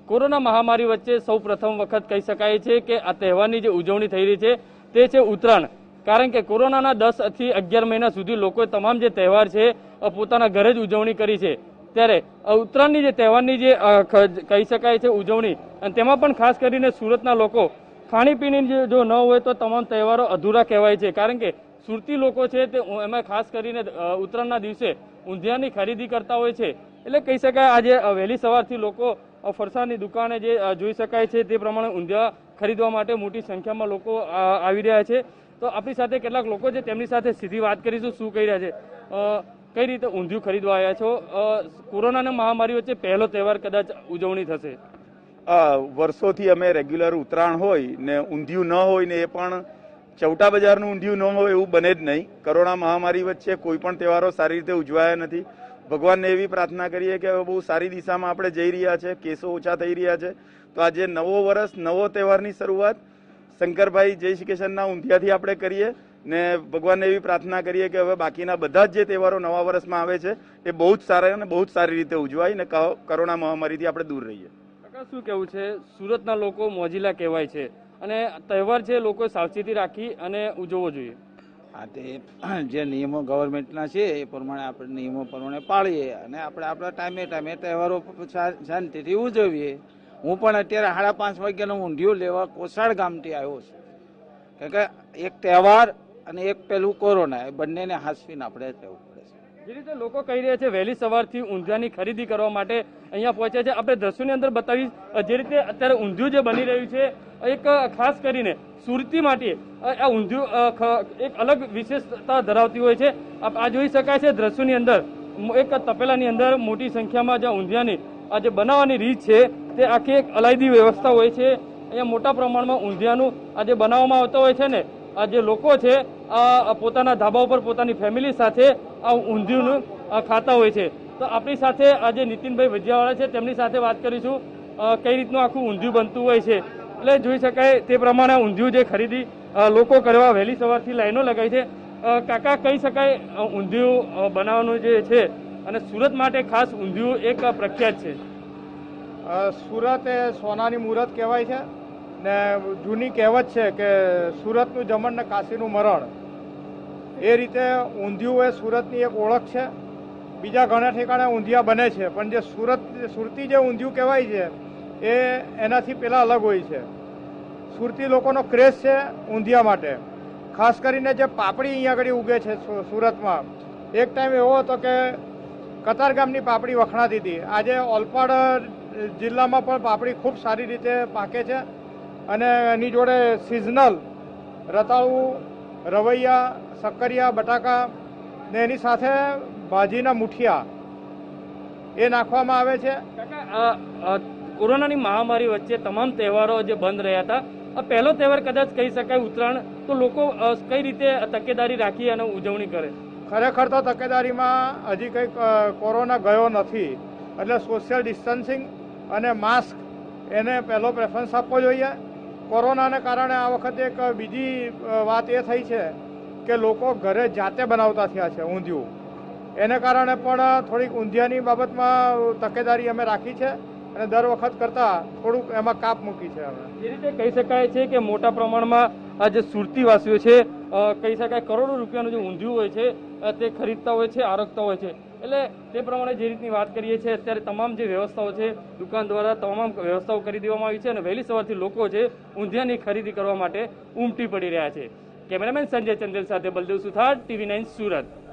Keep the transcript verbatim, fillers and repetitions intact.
Corona મહામારી વચ્ચે સૌ પ્રથમ વખત કહી શકાય છે કે આ તહેવારની જે ઉજવણી થઈ રહી છે તે છે ઉત્તરાયણ। કારણ કે કોરોનાના દસ થી અગિયાર મહિના સુધી લોકોએ તમામ જે તહેવાર છે પોતાના ઘરે જ ઉજવણી કરી છે, ત્યારે ઉત્તરાયણની જે તહેવારની જે કહી શકાય છે ઉજવણી, અને તેમાં પણ ખાસ કરીને સુરતના લોકો ખાણીપીણી જો ન હોય તો તમામ તહેવારો અધૂરા કહેવાય છે। કારણ કે સુરતી લોકો છે તે એમાં ખાસ કરીને ઉત્તરાયણના દિવસે ઊંધિયાની ખરીદી કરતા હોય છે। એટલે કહી શકાય આજે વહેલી સવારથી લોકો ફરસાણની દુકાને જે જોઈ શકાય છે તે પ્રમાણે ઊંધિયા ખરીદવા માટે મોટી સંખ્યામાં લોકો આવી રહ્યા છે। તો આપણી સાથે કેટલાક લોકો છે તેમની સાથે સીધી વાત કરીશું, શું કહી રહ્યા છે, કઈ રીતે ઊંધિયું ખરીદવા આવ્યા છો, કોરોનાના મહામારી વચ્ચે પહેલો તહેવાર કદાચ ઉજવણી થશે। વર્ષોથી અમે રેગ્યુલર ઉત્તરાયણ હોય ને ઊંધિયું ન હોય ને એ પણ ચૌટા બજારનું ઊંધિયું ન હોય એવું બને જ નહીં। કોરોના મહામારી વચ્ચે કોઈ પણ તહેવારો સારી રીતે ઉજવાયા નથી। ભગવાનને એવી પ્રાર્થના કરીએ કે બહુ સારી દિશામાં આપણે જઈ રહ્યા છે, કેસો ઓછા થઈ રહ્યા છે। તો આજે નવો વર્ષ નવો તહેવારની શરૂઆત શંકરભાઈ જય શ્રી કૃષ્ણના ઊંધિયાથી આપણે કરીએ ને ભગવાનને એવી પ્રાર્થના કરીએ કે હવે બાકીના બધા જ જે તહેવારો નવા વર્ષમાં આવે છે એ બહુ જ સારા અને બહુ જ સારી રીતે ઉજવાય ને કોરોના મહામારીથી આપણે દૂર રહીએ। શું કેવું છે, સુરતના લોકો મોજીલા કહેવાય છે અને તહેવાર છે લોકો સાવચેતી રાખી અને ઉજવવો જોઈએ। હા, તે જે નિયમો ગવર્મેન્ટના છે એ પ્રમાણે આપણે નિયમો પ્રમાણે પાળીએ અને આપણે આપણા ટાઈમે ટાઈમે તહેવારો શાંતિથી ઉજવીએ। હું પણ અત્યારે સાડા પાંચ વાગ્યાનો ઊંધિયું લેવા કોસાડ ગામથી આવ્યો છું, કારણ કે એક તહેવાર અને એક પેલું કોરોના, એ બંનેને હાંસવીને આપણે રહેવું પડે છે। જે રીતે લોકો કહી રહ્યા છે વહેલી સવારથી ઊંધિયાની ખરીદી કરવા માટે અહીંયા પહોંચ્યા છે। આપણે દ્રશ્યોની અંદર બતાવી જે રીતે અત્યારે ઊંધિયું જે બની રહ્યું છે, એક ખાસ કરીને સુરતી માટે આ ઊંધિયું એક અલગ વિશેષતા ધરાવતી હોય છે। આ જોઈ શકાય છે દ્રશ્યોની અંદર એક તપેલાની અંદર મોટી સંખ્યામાં જે ઊંધિયાની આ જે બનાવવાની રીત છે તે આખી એક અલાયદી વ્યવસ્થા હોય છે। અહીંયા મોટા પ્રમાણમાં ઊંધિયાનું આ જે બનાવવામાં આવતા હોય છે ને, આ જે લોકો છે આ પોતાના ધાબા ઉપર પોતાની ફેમિલી સાથે આ ઊંધિયું ખાતા હોય છે। તો આપણી સાથે આજે નીતિનભાઈ ભજીયાવાળા છે, તેમની સાથે વાત કરીશું કઈ રીતનું આખું ઊંધિયું બનતું હોય છે। એટલે જોઈ શકાય તે પ્રમાણે ઊંધિયું જે ખરીદી લોકો કરવા વહેલી સવારથી લાઈનો લગાવી છે। કાકા, કહી શકાય ઊંધિયું બનાવવાનું જે છે અને સુરત માટે ખાસ ઊંધિયું એક પ્રખ્યાત છે। સુરત એ સોનાની મુહૂર્ત કહેવાય છે ને જૂની કહેવત છે કે સુરતનું જમણ ને કાશીનું મરણ, એ રીતે ઊંધિયું એ સુરતની એક ઓળખ છે। બીજા ઘણા ઠેકાણે ઊંધિયા બને છે, પણ જે સુરત સુરતી જે ઊંધિયું કહેવાય છે એ એનાથી પેલા અલગ હોય છે। સુરતી લોકોનો ક્રેઝ છે ઊંધિયા માટે, ખાસ કરીને જે પાપડી અહીંયા આગળ ઉગે છે સુરતમાં। એક ટાઈમ એવો હતો કે કતારગામની પાપડી વખણાતી હતી, આજે ઓલપાડ જિલ્લામાં પણ પાપડી ખૂબ સારી રીતે પાકે છે અને એની જોડે સિઝનલ રતાળું, રવૈયા, શક્કરિયા, બટાકા ને એની સાથે ભાજીના મુઠિયા એ નાખવામાં આવે છે। કાકા, કોરોનાની મહામારી વચ્ચે તમામ તહેવારો જે બંધ રહ્યા હતા, આ પહેલો તહેવાર કદાચ કહી શકાય ઉત્તરાયણ, તો લોકો કઈ રીતે તકેદારી રાખી અને ઉજવણી કરે? ખરેખર તો તકેદારીમાં હજી કંઈક કોરોના ગયો નથી, એટલે સોશિયલ ડિસ્ટન્સિંગ અને માસ્ક એને પહેલો પ્રેફરન્સ આપવો જોઈએ। કોરોનાને કારણે આ વખતે એક બીજી વાત એ થઈ છે કે લોકો ઘરે જાતે બનાવતા થયા છે ઊંધિયું, એને કારણે પણ થોડીક ઊંધિયાની બાબતમાં તકેદારી અમે રાખી છે અને દર વખત કરતાં થોડુંક એમાં કાપ મૂકી છે। હવે એ રીતે કહી શકાય છે કે મોટા પ્રમાણમાં આ જે સુરતીવાસીઓ છે કહી શકાય કરોડો રૂપિયાનું જે ઊંધિયું હોય છે તે ખરીદતા હોય છે, આરગતા હોય છે। એટલે તે પ્રમાણે જે રીતની વાત કરીએ છીએ અત્યારે તમામ જે વ્યવસ્થાઓ છે દુકાન દ્વારા તમામ વ્યવસ્થાઓ કરી દેવામાં આવી છે અને વહેલી સવારથી લોકો છે ઊંધિયાની ખરીદી કરવા માટે ઉમટી પડી રહ્યા છે। કેમેરામેન સંજય ચંદેલ સાથે બલદેવ સુથાર, ટીવી નાઇન સુરત।